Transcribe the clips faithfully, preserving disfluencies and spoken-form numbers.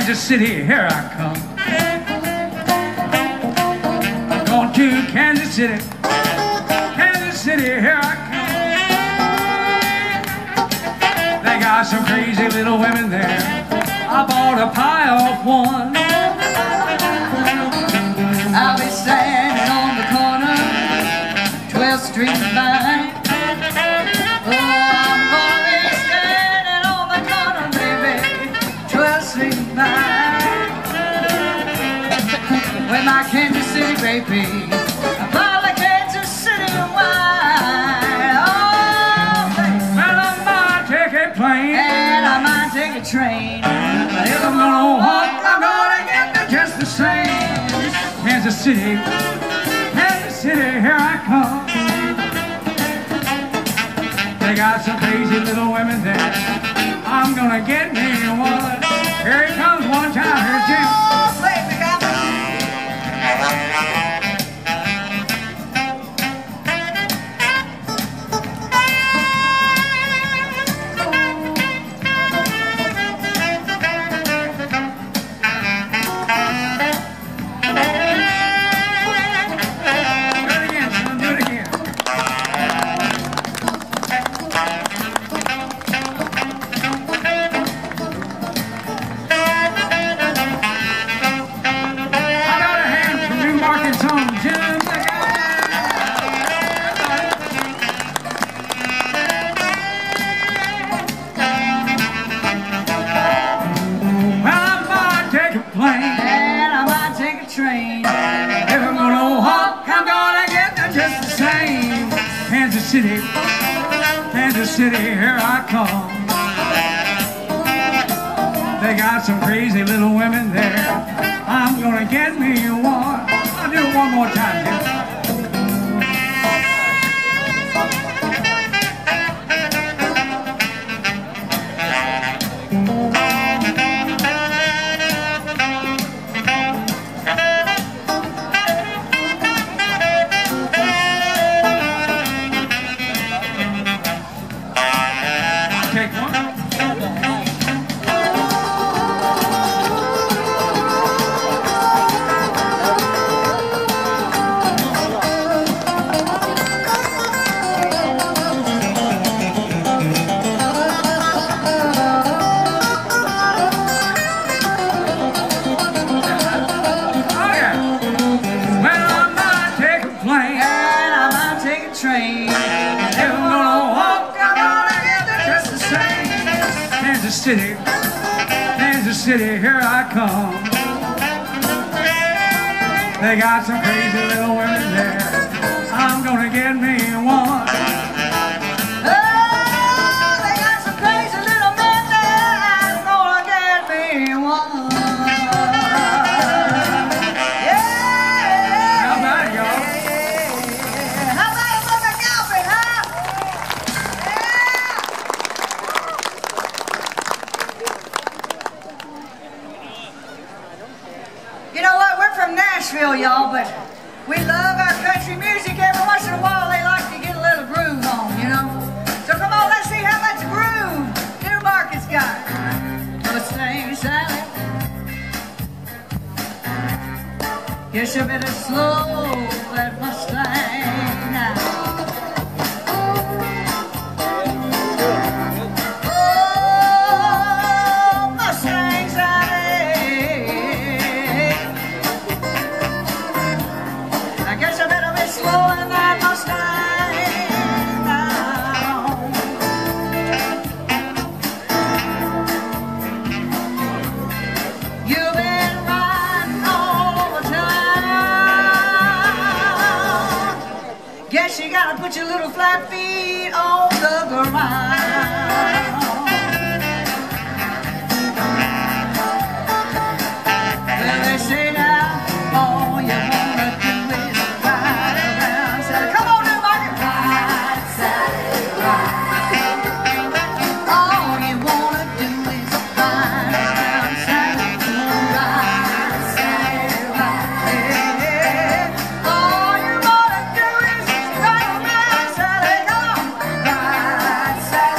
Kansas City, here I come. I'm going to Kansas City, Kansas City, here I come. They got some crazy little women there. I bought a pie off one. I'll be standing on the corner, twelfth Street and Vine. Oh, I'm gonna be standing on the corner, baby, twelfth Street and Vine. With my Kansas City baby, I bought a Kansas City wine. Oh, baby. Well, I might take a plane, and I might take a train. But if I'm gonna walk, I'm gonna get there just the same. Kansas City, Kansas City, here I come. They got some crazy little women there. I'm gonna get me one. Here he comes one time. Here's Jim. Oh, baby, got me. And I might take a train. If I'm gonna walk, I'm gonna get there just the same. Kansas City, Kansas City, here I come. They got some crazy little women there. I'm gonna get me one. I'll do it one more time, Jim. Take one. Oh yeah. Well, I might take a plane, and I might take a train. If I'm gonna walk, I'm gonna get there just the same. Kansas City, Kansas City, here I come. They got some crazy little women there. I'm gonna get me one. Oh, they got some crazy little men there. I'm gonna get me one. Yeah. How about it, y'all? How about it, Jim McAlpin, huh? You know what? We're from Nashville, y'all, but we love our country music. Every once in a while, they like to get a little groove on, you know? So come on, let's see how much groove Newmarket's got. Mustang Sally, guess you better slow that Mustang now. Oh, Mustang Sally, I guess I better be slowing that Mustang down. You've been riding all over town. Guess you gotta put your little flat feet on the ground. Well, they say now, all you wanna do is ride around Sally. Come on, Newmarket. Ride, Sally, ride. All you wanna do is ride around Sally. Ride, Sally, ride. Yeah, yeah. All you wanna do is ride around Sally. Come on. Ride, Sally.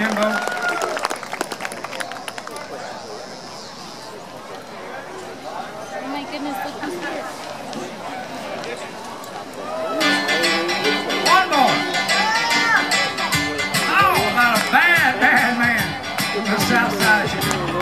Jimbo. Oh my goodness, look who's here. One more. Oh, about a bad, bad man from the south side of Chicago.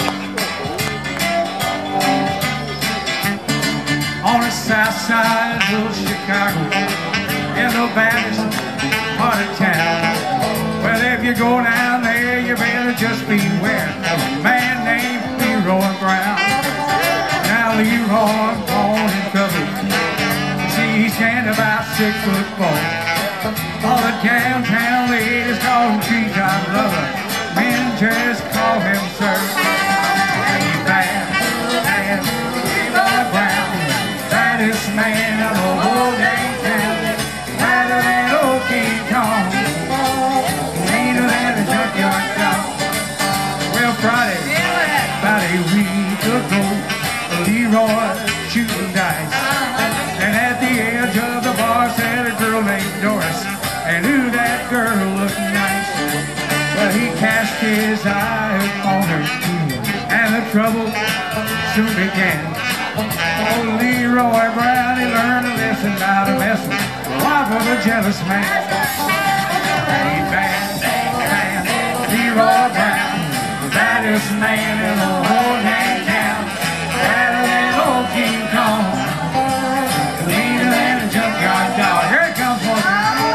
On the south side of Chicago, in the baddest part of town. Well, if you go down there, you better just beware of a man named Leroy Brown. Now Leroy born in trouble. See, he's standing about six foot four. All the downtown ladies call him treetop lover. Men just call him sir. And he's bad, bad, Leroy Brown. Baddest man of the whole dang town. Badder than old King Kong. Meaner than a junkyard dog. Well, Friday, about a week ago, Leroy shooting dice. And at the edge of the bar sat a girl named Doris. And ooh, that girl looked nice. But he cast his eye on her, and the trouble soon began. Oh, Leroy Brown, he learned a lesson how to mess with the wife of a jealous man. Hey, bad, bad, Leroy Brown, the baddest man in the whole dang town. Badder than old King Kong, meaner than a junkyard dog. Here it comes, boys.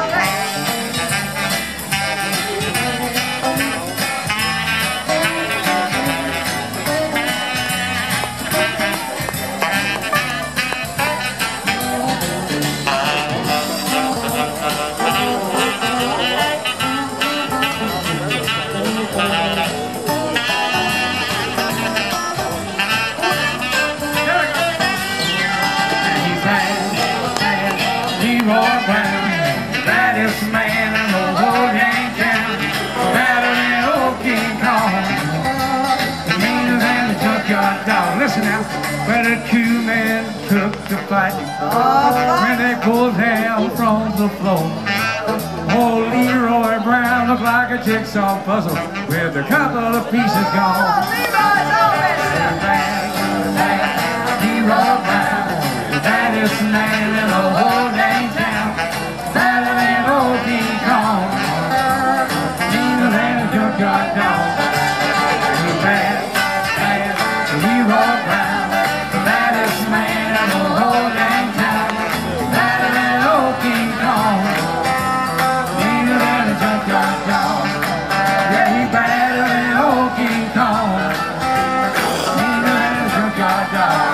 Leroy Brown, baddest man in the whole dang town. Badder than old King Kong, meaner than a junkyard dog. Listen now, when the two men took to fight, when they pulled him from the floor, old Leroy Brown looked like a jigsaw puzzle with a couple of pieces gone. Leroy Brown, baddest man in the whole dang town. Badder than old King Kong, meaner than a junkyard dog. Bad, bad, Leroy Brown, baddest man in the whole dang town. Badder than old King Kong, meaner than a junkyard dog. Yeah, he badder than old King Kong, meaner than a junkyard dog.